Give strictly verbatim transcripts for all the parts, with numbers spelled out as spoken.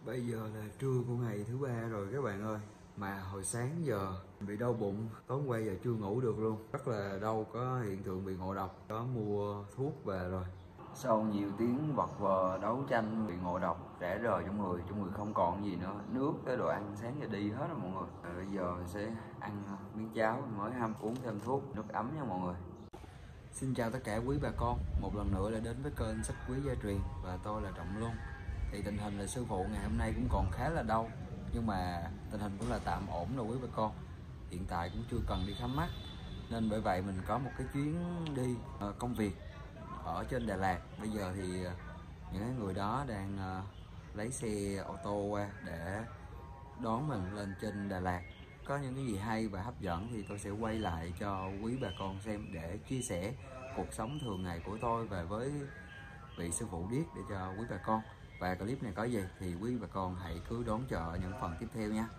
Bây giờ là trưa của ngày thứ ba rồi các bạn ơi. Mà hồi sáng giờ bị đau bụng, tối hôm qua giờ chưa ngủ được luôn. Rất là đau, có hiện tượng bị ngộ độc. Có mua thuốc về rồi. Sau nhiều tiếng vật vờ đấu tranh bị ngộ độc, rã rời trong người, trong người không còn gì nữa. Nước, cái đồ ăn sáng giờ đi hết rồi mọi người. Rồi bây giờ mình sẽ ăn miếng cháo mới hâm, uống thêm thuốc, nước ấm nha mọi người. Xin chào tất cả quý bà con, một lần nữa là đến với kênh Sách Quý Gia Truyền và tôi là Trọng Luân. Thì tình hình là sư phụ ngày hôm nay cũng còn khá là đau, nhưng mà tình hình cũng là tạm ổn rồi quý bà con. Hiện tại cũng chưa cần đi khám mắt, nên bởi vậy mình có một cái chuyến đi uh, công việc ở trên Đà Lạt. Bây giờ thì những người đó đang uh, lấy xe ô tô qua để đón mình lên trên Đà Lạt. Có những cái gì hay và hấp dẫn thì tôi sẽ quay lại cho quý bà con xem để chia sẻ cuộc sống thường ngày của tôi và với vị sư phụ Điếc để cho quý bà con. Và clip này có gì thì quý bà con hãy cứ đón chờ những phần tiếp theo nha.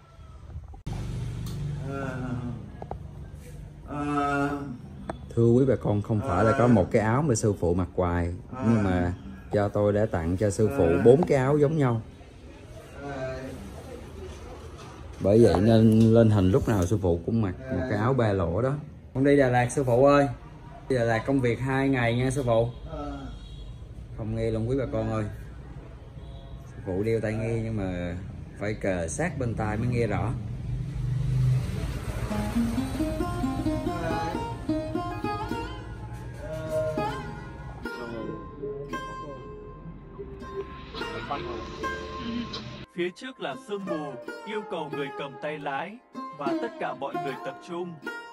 Thưa quý bà con, không phải là có một cái áo mà sư phụ mặc hoài, nhưng mà cho tôi đã tặng cho sư phụ bốn cái áo giống nhau. Bởi vậy nên lên hình lúc nào sư phụ cũng mặc một cái áo ba lỗ đó. Con đi Đà Lạt sư phụ ơi. Đi Đà Lạt công việc hai ngày nha sư phụ. Không nghe luôn quý bà con ơi. Sư phụ đeo tai nghe nhưng mà phải kề sát bên tai mới nghe rõ. Phía trước là sương mù, yêu cầu người cầm tay lái và tất cả mọi người tập trung.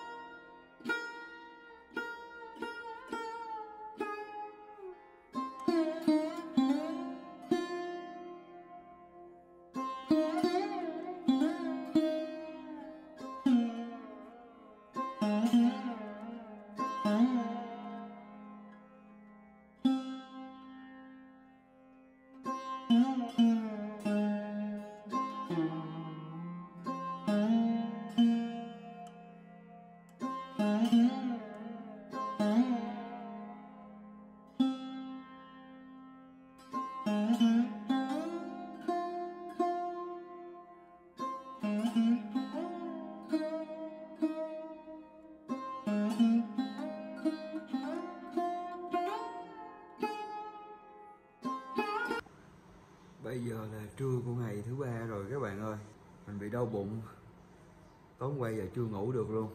Bây giờ là trưa của ngày thứ ba rồi các bạn ơi. Mình bị đau bụng, tối hôm qua giờ chưa ngủ được luôn.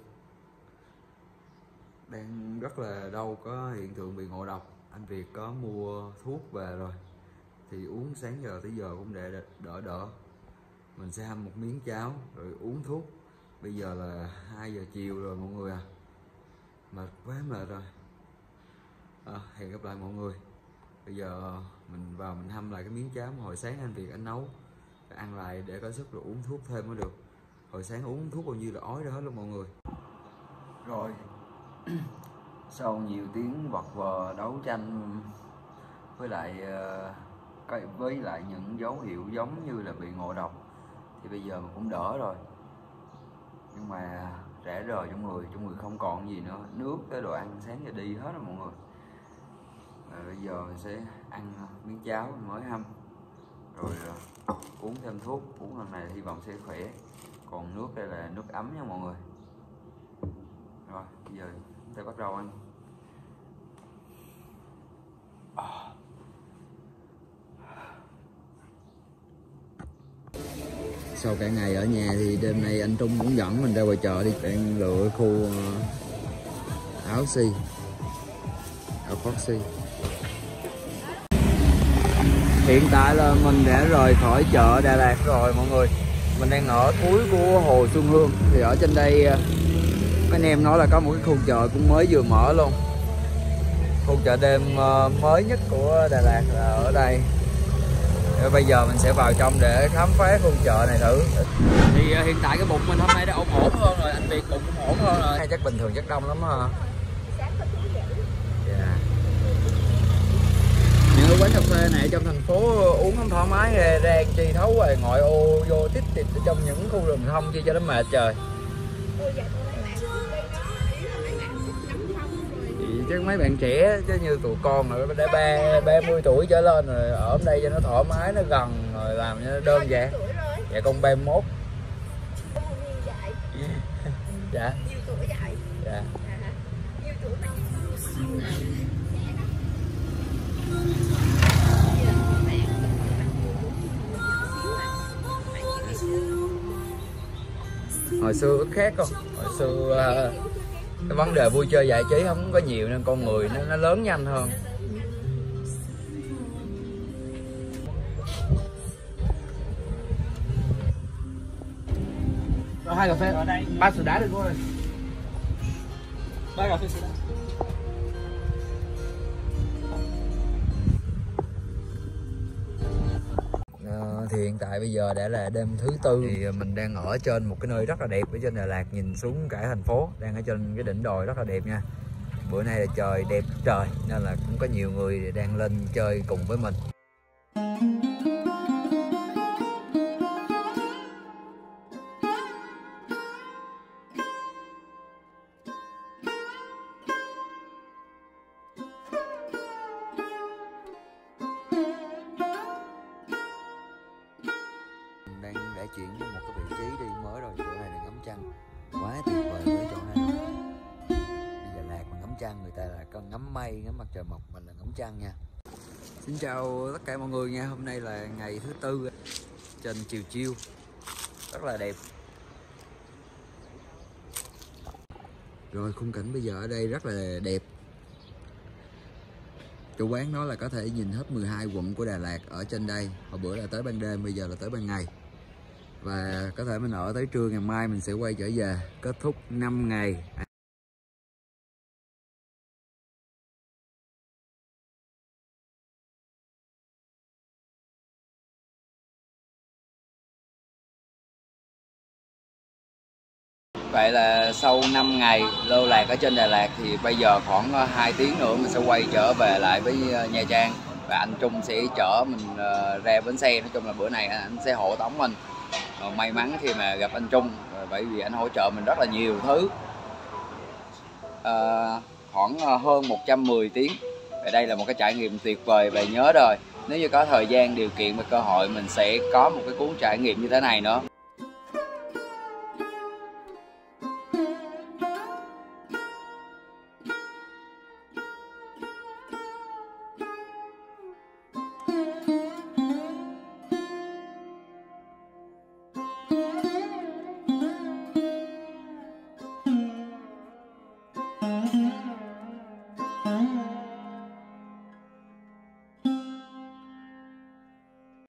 Đang rất là đau, có hiện tượng bị ngộ độc. Anh Việt có mua thuốc về rồi, thì uống sáng giờ tới giờ cũng để đỡ đỡ. Mình sẽ hâm một miếng cháo rồi uống thuốc. Bây giờ là hai giờ chiều rồi mọi người à. Mệt quá mệt rồi. À, hẹn gặp lại mọi người. Bây giờ mình vào mình hâm lại cái miếng cháo mà hồi sáng anh Việt anh nấu, phải ăn lại để có sức rồi uống thuốc thêm mới được. Hồi sáng uống thuốc bao nhiêu là ói ra hết luôn mọi người. Rồi sau nhiều tiếng vật vờ đấu tranh với lại uh, với lại những dấu hiệu giống như là bị ngộ độc thì bây giờ mình cũng đỡ rồi, nhưng mà rã rời trong người, trong người không còn gì nữa. Nước, cái đồ ăn sáng giờ đi hết rồi mọi người. Rồi bây giờ mình sẽ ăn miếng cháo mới hâm rồi uh, uống thêm thuốc. Uống lần này hy vọng sẽ khỏe. Còn nước đây là nước ấm nha mọi người. Rồi bây giờ chúng ta bắt đầu ăn. Sau cả ngày ở nhà thì đêm nay anh Trung cũng dẫn mình ra ngoài chợ đi. Đang lựa khu uh, áo si, áo khoác si. Hiện tại là mình đã rời khỏi chợ Đà Lạt rồi mọi người. Mình đang ở cuối của Hồ Xuân Hương. Thì ở trên đây mấy anh em nói là có một cái khu chợ cũng mới vừa mở luôn. Khu chợ đêm mới nhất của Đà Lạt là ở đây. Rồi bây giờ mình sẽ vào trong để khám phá khu chợ này thử. Thì hiện tại cái bụng mình hôm nay đã ổn ổn hơn rồi. Anh Việt bụng cũng ổn hơn rồi. Chắc bình thường chắc đông lắm ha. Những quán cà phê này trong thành phố uống không thoải mái, ra chi thấu rồi ngồi ô vô tít tít trong những khu rừng thông chi cho nó mệt trời. Thì chắc mấy bạn trẻ chứ như tụi con rồi đã ba ba mươi tuổi trở lên rồi ở đây cho nó thoải mái, nó gần rồi Rồi làm cho đơn giản. Dạ con ba mươi mốt. Dạ. Nhiều tuổi vậy? Dạ. Nhiều tuổi mà hồi xưa khác không? Hồi xưa cái vấn đề vui chơi giải trí không có nhiều nên con người nó, nó lớn nhanh hơn. Rồi hai cà phê ở đây, ba sữa đá được thôi. Ba cà phê sữa đá. Ờ, thì hiện tại bây giờ đã là đêm thứ tư thì mình đang ở trên một cái nơi rất là đẹp ở trên Đà Lạt, nhìn xuống cả thành phố, đang ở trên cái đỉnh đồi rất là đẹp nha. Bữa nay là trời đẹp trời nên là cũng có nhiều người đang lên chơi cùng với mình. Đang đã chuyển đến một cái vị trí đi mới rồi, chỗ này là ngắm trăng quá tuyệt vời với chỗ này. Đi Đà Lạt mà ngắm trăng, người ta là con ngắm mây, ngắm mặt trời mọc, mình là ngắm trăng nha. Xin chào tất cả mọi người nha, hôm nay là ngày thứ tư trên chiều chiêu rất là đẹp. Rồi khung cảnh bây giờ ở đây rất là đẹp. Chủ quán nói là có thể nhìn hết mười hai quận của Đà Lạt ở trên đây. Hồi bữa là tới ban đêm, bây giờ là tới ban ngày. Và có thể mình ở tới trưa ngày mai mình sẽ quay trở về, kết thúc năm ngày. Vậy là sau năm ngày lưu lạc ở trên Đà Lạt thì bây giờ khoảng hai tiếng nữa mình sẽ quay trở về lại với Nha Trang. Và anh Trung sẽ chở mình ra bến xe. Nói chung là bữa này anh sẽ hộ tống mình. Rồi may mắn khi mà gặp anh Trung, bởi vì anh hỗ trợ mình rất là nhiều thứ. À, khoảng hơn một trăm mười tiếng. Và đây là một cái trải nghiệm tuyệt vời và nhớ đời. Nếu như có thời gian, điều kiện và cơ hội mình sẽ có một cái cuốn trải nghiệm như thế này nữa.